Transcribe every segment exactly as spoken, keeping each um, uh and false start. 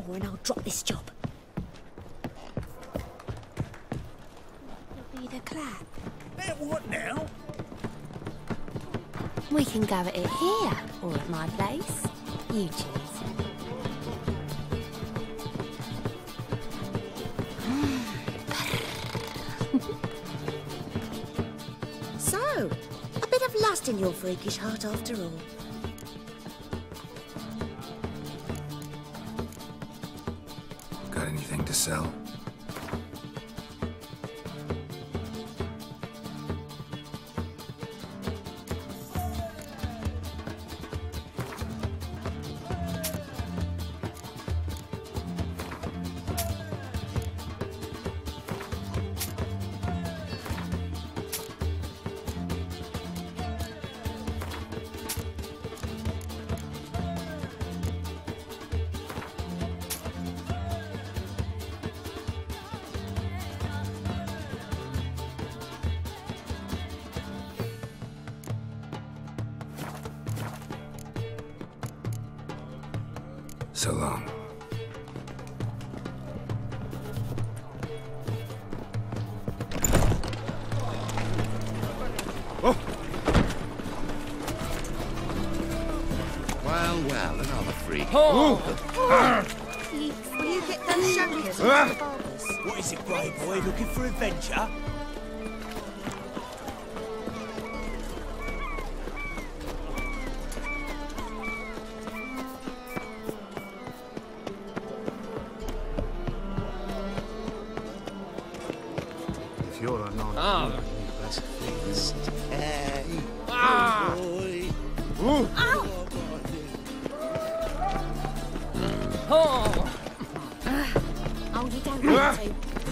more and I'll drop this job. It'll be the clap. Eh, what now? We can go at it here, or at my place. You choose. So, a bit of lust in your freakish heart after all. Got anything to sell? So long. Oh. Well, well, another freak. Oh. Will you get those shankers and the barbers? What is it, Grey Boy? Looking for adventure? If you're a non Ah. that's a feast. Hey, Ah. boy. Ooh. Oh. Oh, you don't need to.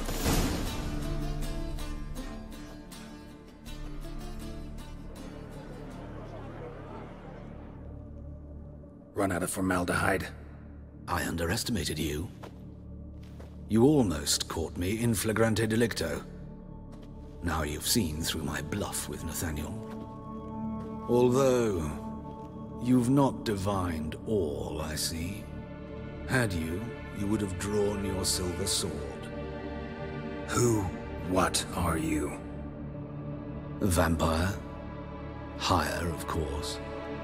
Run out of formaldehyde. I underestimated you. You almost caught me in flagrante delicto. Now you've seen through my bluff with Nathaniel. Although, you've not divined all, I see. Had you, you would have drawn your silver sword. Who, what are you? A vampire. Higher, of course.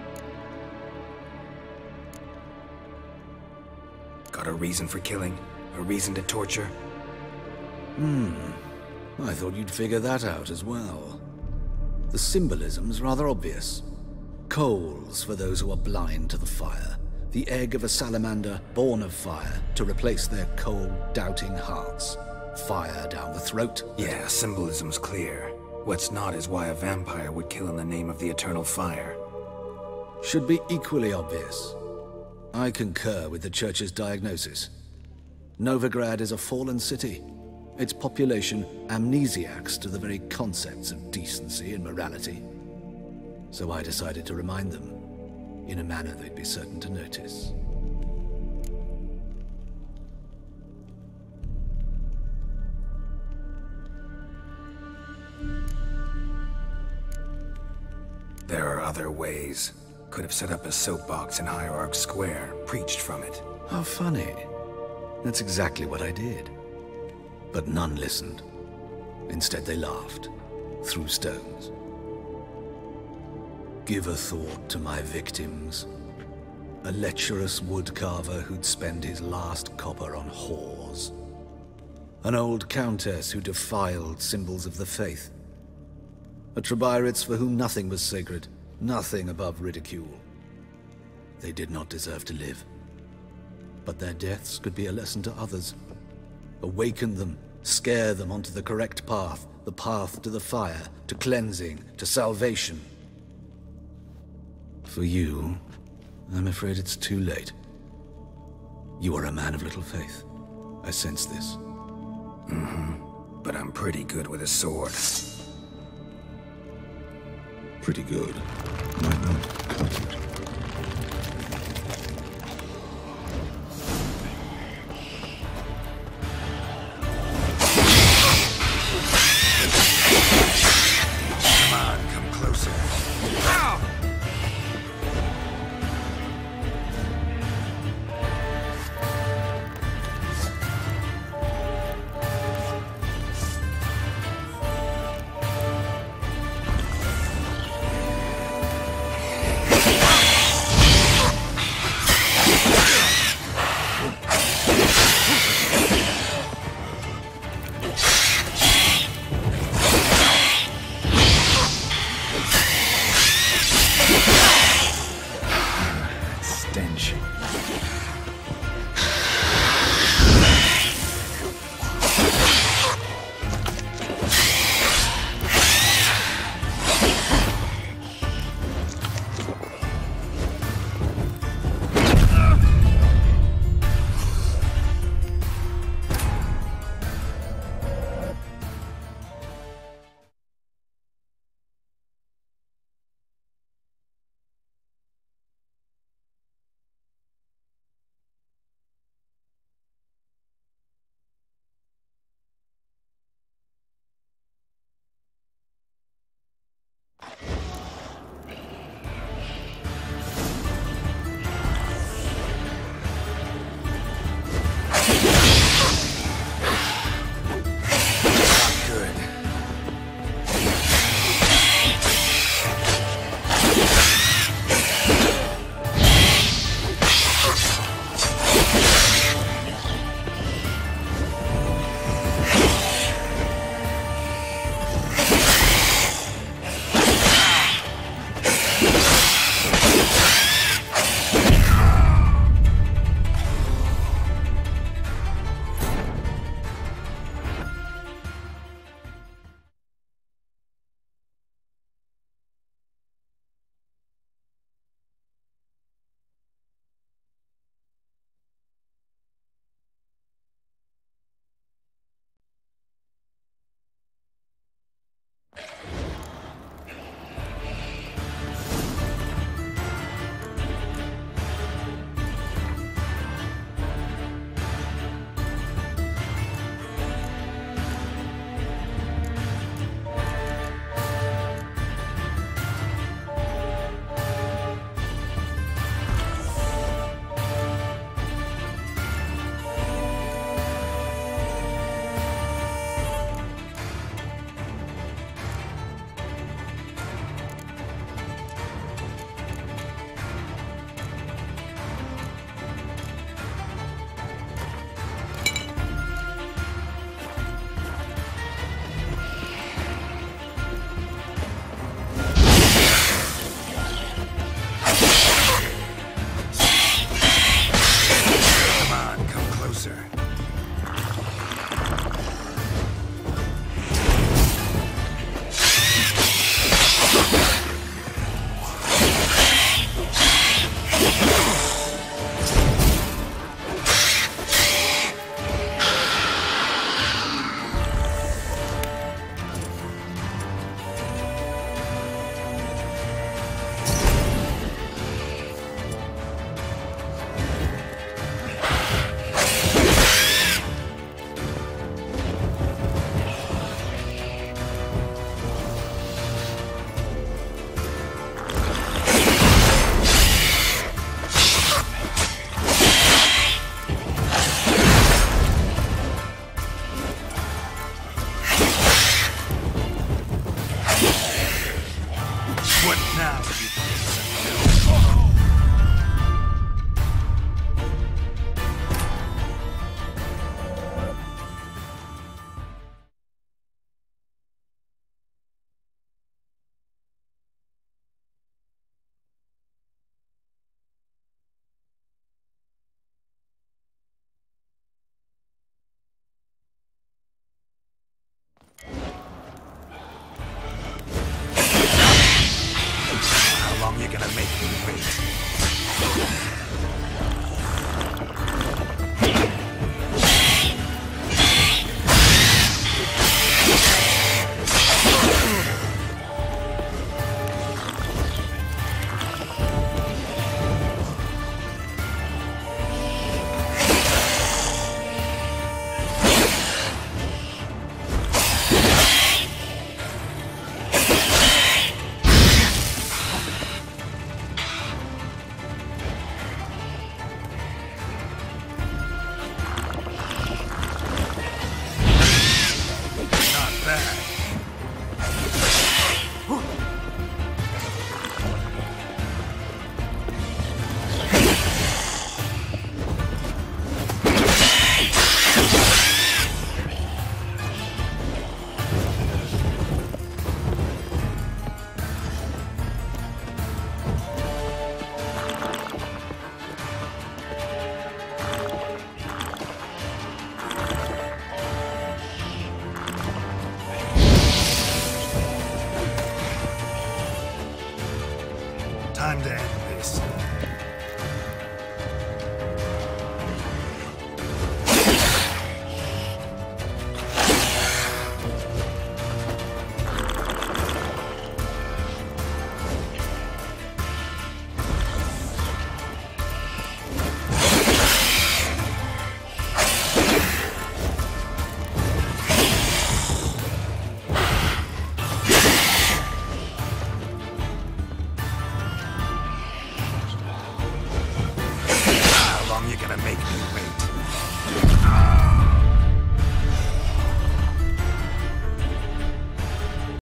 Got a reason for killing? A reason to torture? Hmm. I thought you'd figure that out as well. The symbolism's rather obvious. Coals for those who are blind to the fire. The egg of a salamander born of fire to replace their cold, doubting hearts. Fire down the throat. Yeah, symbolism's clear. What's not is why a vampire would kill in the name of the eternal fire. Should be equally obvious. I concur with the Church's diagnosis. Novigrad is a fallen city. Its population amnesiacs to the very concepts of decency and morality. So I decided to remind them, in a manner they'd be certain to notice. There are other ways. Could have set up a soapbox in Hierarch Square, preached from it. How funny. That's exactly what I did. But none listened. Instead they laughed, threw stones. Give a thought to my victims. A lecherous woodcarver who'd spend his last copper on whores. An old countess who defiled symbols of the faith. A Trebyrites for whom nothing was sacred, nothing above ridicule. They did not deserve to live. But their deaths could be a lesson to others. Awaken them, scare them onto the correct path, the path to the fire, to cleansing, to salvation. For you, I'm afraid it's too late. You are a man of little faith. I sense this. Mm-hmm. But I'm pretty good with a sword. Pretty good. Might not cut it. Come on, come closer. Ow! Time to end this. How long you gonna make me wait?